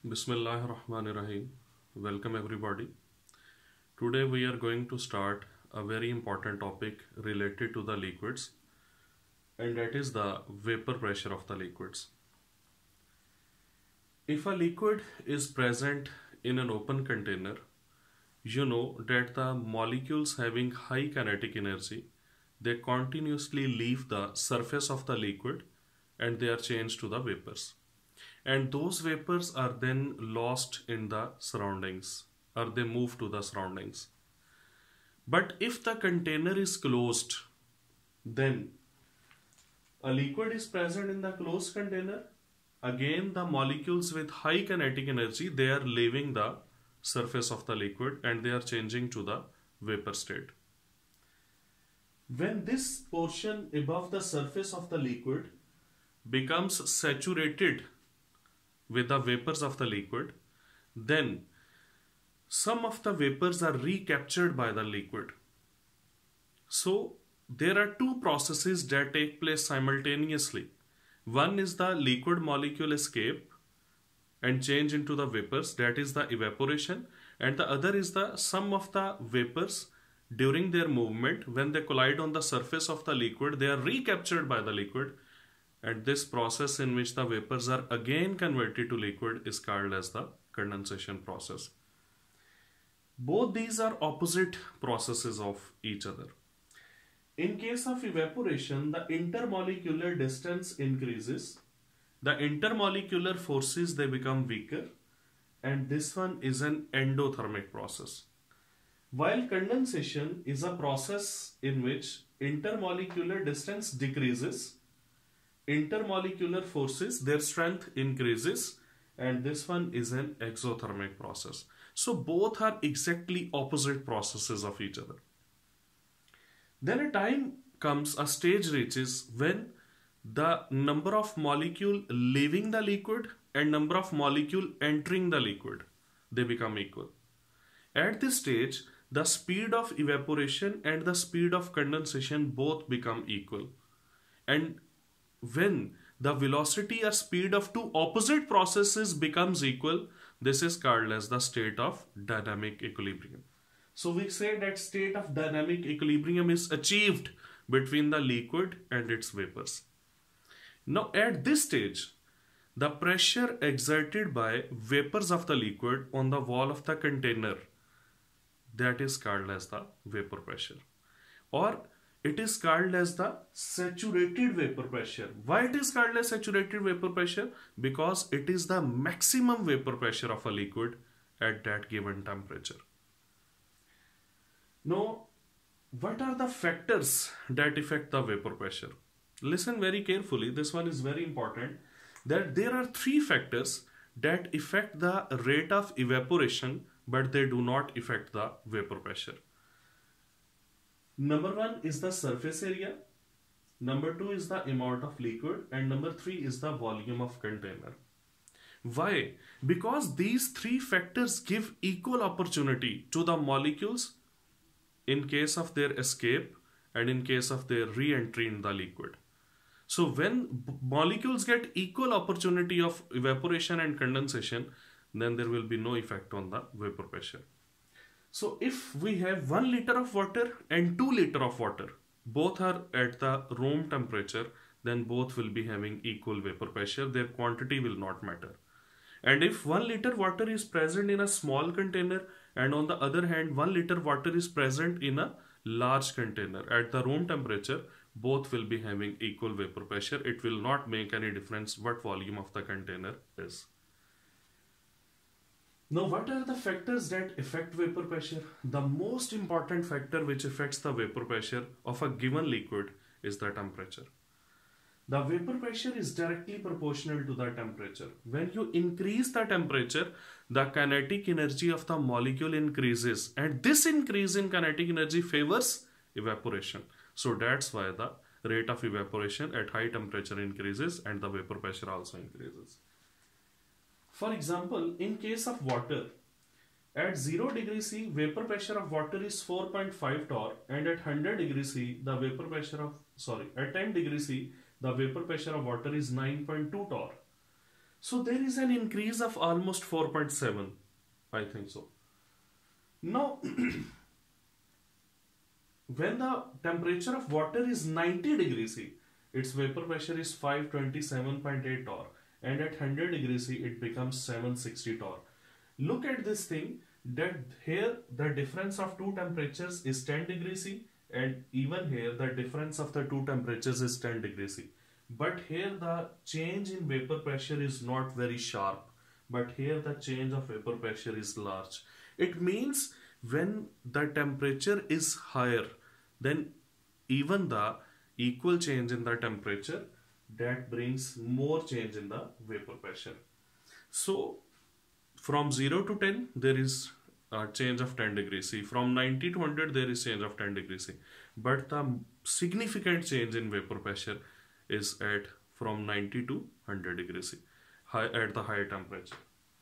Bismillahirrahmanirrahim. Welcome everybody. Today we are going to start a very important topic related to the liquids, and that is the vapor pressure of the liquids. If a liquid is present in an open container, you know that the molecules having high kinetic energy, they continuously leave the surface of the liquid and they are changed to the vapors. And those vapors are then lost in the surroundings, or they move to the surroundings. But if the container is closed, then a liquid is present in the closed container. Again, the molecules with high kinetic energy, they are leaving the surface of the liquid and they are changing to the vapor state. When this portion above the surface of the liquid becomes saturated with the vapors of the liquid, then some of the vapors are recaptured by the liquid. So there are two processes that take place simultaneously. One is the liquid molecule escape and change into the vapors, that is the evaporation, and the other is the sum of the vapors during their movement. When they collide on the surface of the liquid, they are recaptured by the liquid, and this process in which the vapors are again converted to liquid is called as the condensation process. Both these are opposite processes of each other. In case of evaporation, the intermolecular distance increases, the intermolecular forces, they become weaker, and this one is an endothermic process. While condensation is a process in which intermolecular distance decreases, intermolecular forces, their strength increases, and this one is an exothermic process. So both are exactly opposite processes of each other. Then a time comes, a stage reaches when the number of molecule leaving the liquid and number of molecule entering the liquid, they become equal. At this stage, the speed of evaporation and the speed of condensation both become equal. And when the velocity or speed of two opposite processes becomes equal, this is called as the state of dynamic equilibrium. So we say that state of dynamic equilibrium is achieved between the liquid and its vapors. Now at this stage, the pressure exerted by vapors of the liquid on the wall of the container, that is called as the vapor pressure, or it is called as the saturated vapor pressure. Why it is called as saturated vapor pressure? Because it is the maximum vapor pressure of a liquid at that given temperature. Now, what are the factors that affect the vapor pressure? Listen very carefully, this one is very important, that there are three factors that affect the rate of evaporation, but they do not affect the vapor pressure. Number one is the surface area, number two is the amount of liquid, and number three is the volume of container. Why? Because these three factors give equal opportunity to the molecules in case of their escape and in case of their re-entry in the liquid. So when molecules get equal opportunity of evaporation and condensation, then there will be no effect on the vapor pressure. So if we have 1 liter of water and 2 liter of water, both are at the room temperature, then both will be having equal vapor pressure, their quantity will not matter. And if 1 liter water is present in a small container, and on the other hand 1 liter water is present in a large container at the room temperature, both will be having equal vapor pressure. It will not make any difference what volume of the container is. Now, what are the factors that affect vapor pressure? The most important factor which affects the vapor pressure of a given liquid is the temperature. The vapor pressure is directly proportional to the temperature. When you increase the temperature, the kinetic energy of the molecule increases, and this increase in kinetic energy favors evaporation. So that's why the rate of evaporation at high temperature increases and the vapor pressure also increases. For example, in case of water, at 0 degrees C, vapor pressure of water is 4.5 torr, and at 100 degrees C, the vapor pressure of, at 10 degrees C, the vapor pressure of water is 9.2 torr. So there is an increase of almost 4.7, I think so. Now, when the temperature of water is 90 degrees C, its vapor pressure is 527.8 torr, and at 100 degrees C it becomes 760 torr. Look at this thing, that here the difference of two temperatures is 10 degrees C, and even here the difference of the two temperatures is 10 degrees C. But here the change in vapor pressure is not very sharp, but here the change of vapor pressure is large. It means when the temperature is higher, then even the equal change in the temperature, that brings more change in the vapor pressure. So from 0 to 10 there is a change of 10 degrees C. From 90 to 100 there is change of 10 degrees C. But the significant change in vapor pressure is at from 90 to 100 degrees C, at the higher temperature.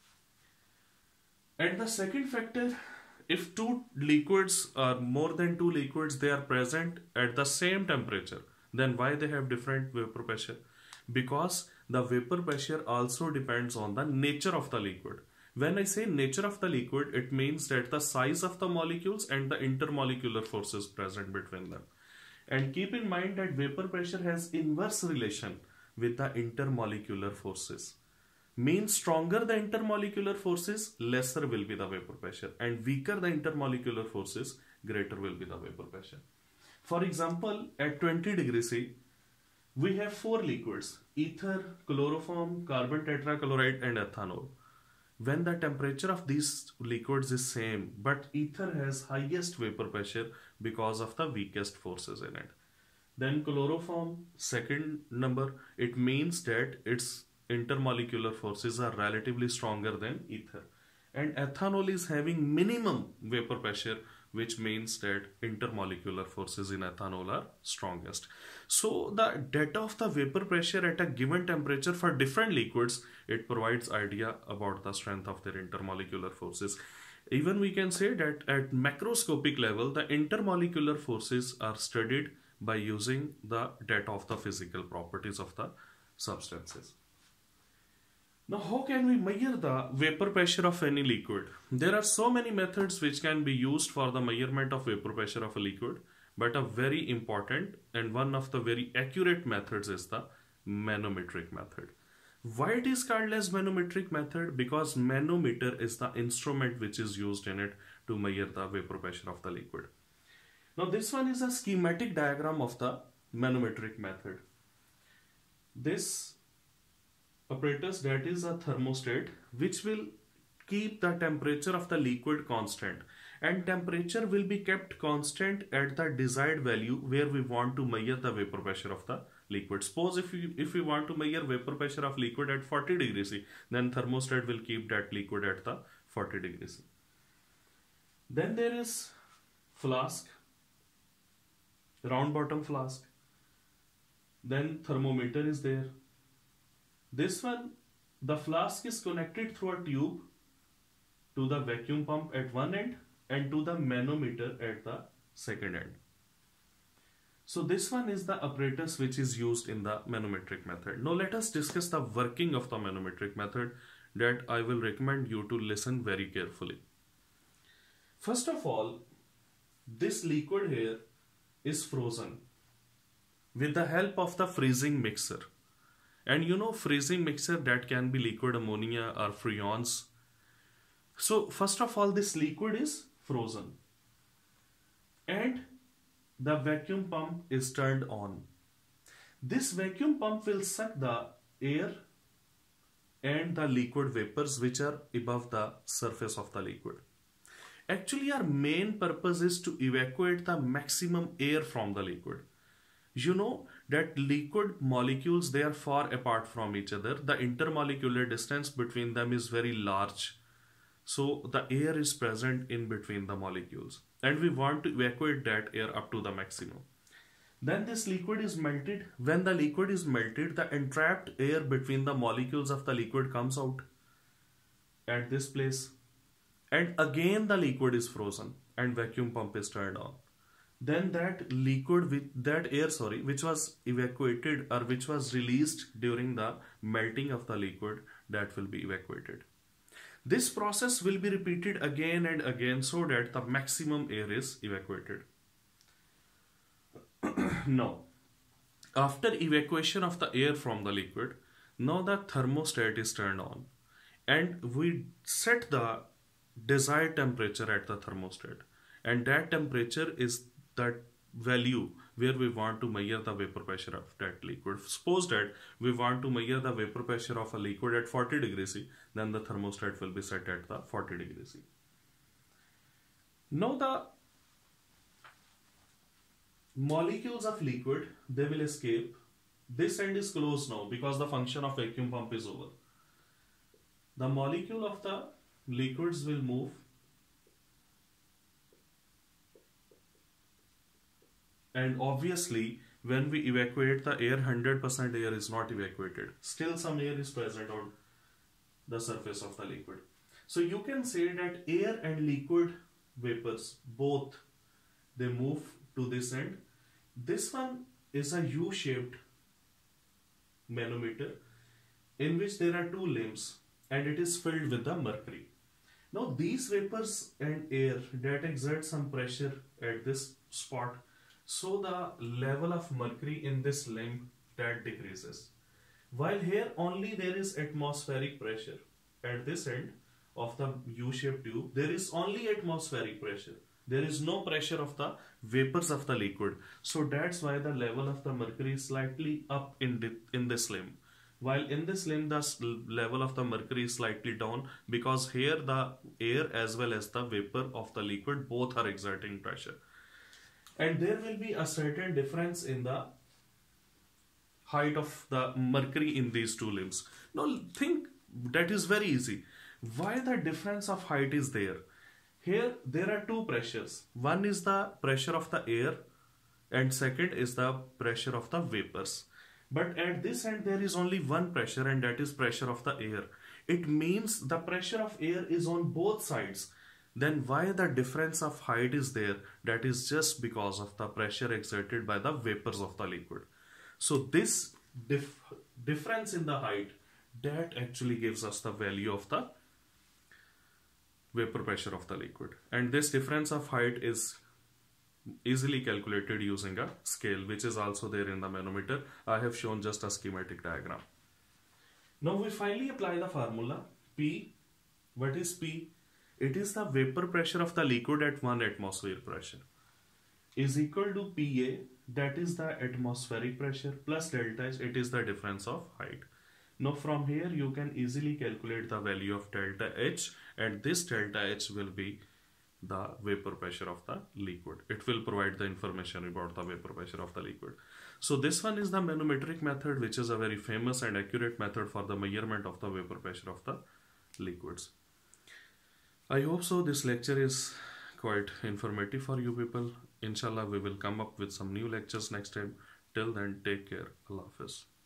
And the second factor, if two liquids or more than two liquids, they are present at the same temperature, then why they have different vapor pressure? Because the vapor pressure also depends on the nature of the liquid. When I say nature of the liquid, it means that the size of the molecules and the intermolecular forces present between them. And keep in mind that vapor pressure has inverse relation with the intermolecular forces. Means stronger the intermolecular forces, lesser will be the vapor pressure, and weaker the intermolecular forces, greater will be the vapor pressure. For example, at 20 degrees C, we have four liquids: ether, chloroform, carbon tetrachloride and ethanol. When the temperature of these liquids is same, but ether has highest vapor pressure because of the weakest forces in it. Then chloroform, second number, it means that its intermolecular forces are relatively stronger than ether. And ethanol is having minimum vapor pressure, which means that intermolecular forces in ethanol are strongest. So the data of the vapor pressure at a given temperature for different liquids, it provides idea about the strength of their intermolecular forces. Even we can say that at macroscopic level, the intermolecular forces are studied by using the data of the physical properties of the substances. Now, how can we measure the vapor pressure of any liquid? There are so many methods which can be used for the measurement of vapor pressure of a liquid, but a very important and one of the very accurate methods is the manometric method. Why it is called as manometric method? Because manometer is the instrument which is used in it to measure the vapor pressure of the liquid. Now, this one is a schematic diagram of the manometric method. This apparatus, that is a thermostat, which will keep the temperature of the liquid constant, and temperature will be kept constant at the desired value where we want to measure the vapor pressure of the liquid. Suppose if we want to measure vapor pressure of liquid at 40 degrees C, then thermostat will keep that liquid at the 40 degrees C. Then there is flask, round bottom flask. Then thermometer is there. This one, the flask is connected through a tube to the vacuum pump at one end and to the manometer at the second end. So this one is the apparatus which is used in the manometric method. Now let us discuss the working of the manometric method, that I will recommend you to listen very carefully. First of all, this liquid here is frozen with the help of the freezing mixer. And you know, freezing mixer, that can be liquid ammonia or freons. So first of all, this liquid is frozen and the vacuum pump is turned on. This vacuum pump will suck the air and the liquid vapors which are above the surface of the liquid. Actually, our main purpose is to evacuate the maximum air from the liquid. You know that liquid molecules, they are far apart from each other. The intermolecular distance between them is very large. So the air is present in between the molecules and we want to evacuate that air up to the maximum. Then this liquid is melted. When the liquid is melted, the entrapped air between the molecules of the liquid comes out at this place. And again the liquid is frozen and vacuum pump is turned on. Then that liquid with that air, which was evacuated or which was released during the melting of the liquid, that will be evacuated. This process will be repeated again and again so that the maximum air is evacuated. Now, after evacuation of the air from the liquid, now the thermostat is turned on and we set the desired temperature at the thermostat, and that temperature is that value where we want to measure the vapor pressure of that liquid. Suppose that we want to measure the vapor pressure of a liquid at 40 degrees C, then the thermostat will be set at the 40 degrees C. Now the molecules of liquid, they will escape. This end is closed now because the function of vacuum pump is over. The molecule of the liquids will move and obviously when we evacuate the air, 100% air is not evacuated. Still some air is present on the surface of the liquid. So you can say that air and liquid vapors both, they move to this end. This one is a U-shaped manometer in which there are two limbs and it is filled with the mercury. Now these vapors and air that exert some pressure at this spot, so the level of mercury in this limb that decreases. While here only there is atmospheric pressure. At this end of the U-shaped tube, there is only atmospheric pressure. There is no pressure of the vapors of the liquid. So that's why the level of the mercury is slightly up in this limb. While in this limb, the level of the mercury is slightly down because here the air as well as the vapor of the liquid both are exerting pressure. And there will be a certain difference in the height of the mercury in these two limbs. Now think, that is very easy. Why the difference of height is there? Here there are two pressures. One is the pressure of the air and second is the pressure of the vapors. But at this end there is only one pressure, and that is pressure of the air. It means the pressure of air is on both sides. Then why the difference of height is there? That is just because of the pressure exerted by the vapors of the liquid. So this difference in the height, that actually gives us the value of the vapor pressure of the liquid. And this difference of height is easily calculated using a scale, which is also there in the manometer. I have shown just a schematic diagram. Now we finally apply the formula P. What is P? It is the vapor pressure of the liquid at 1 atmosphere pressure is equal to PA, that is the atmospheric pressure, plus delta H, it is the difference of height. Now from here you can easily calculate the value of delta H, and this delta H will be the vapor pressure of the liquid. It will provide the information about the vapor pressure of the liquid. So this one is the manometric method, which is a very famous and accurate method for the measurement of the vapor pressure of the liquids. I hope so this lecture is quite informative for you people. Inshallah we will come up with some new lectures next time. Till then, take care. Allah Hafiz.